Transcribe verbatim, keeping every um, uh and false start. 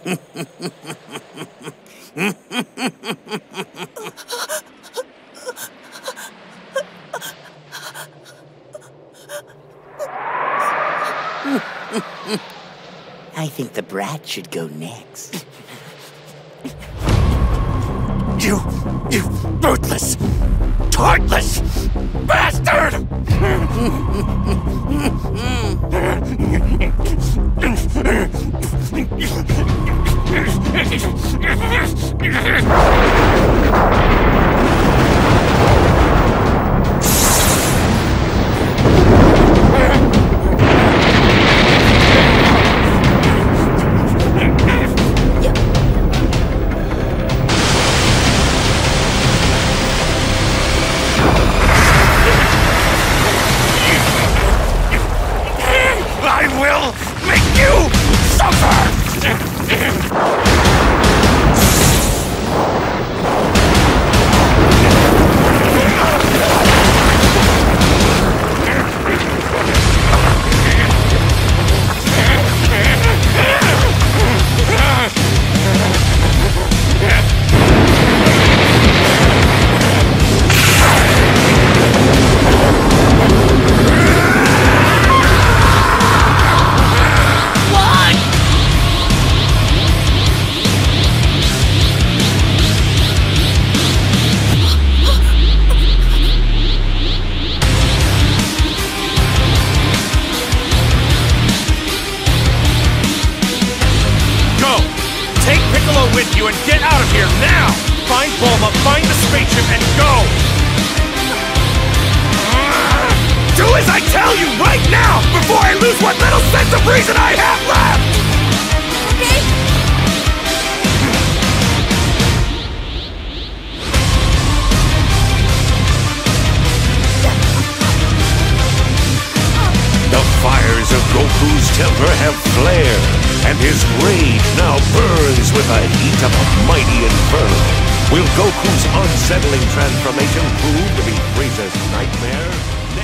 I think the brat should go next. You, you ruthless, heartless bastard! With you and get out of here now! Find Bulma, find the spaceship, and go! Do as I tell you right now, before I lose what little sense of reason I have left! Okay? The fires of Goku's temper have flared, and his rage now burns with the heat of a mighty inferno. Will Goku's unsettling transformation prove to be Frieza's nightmare?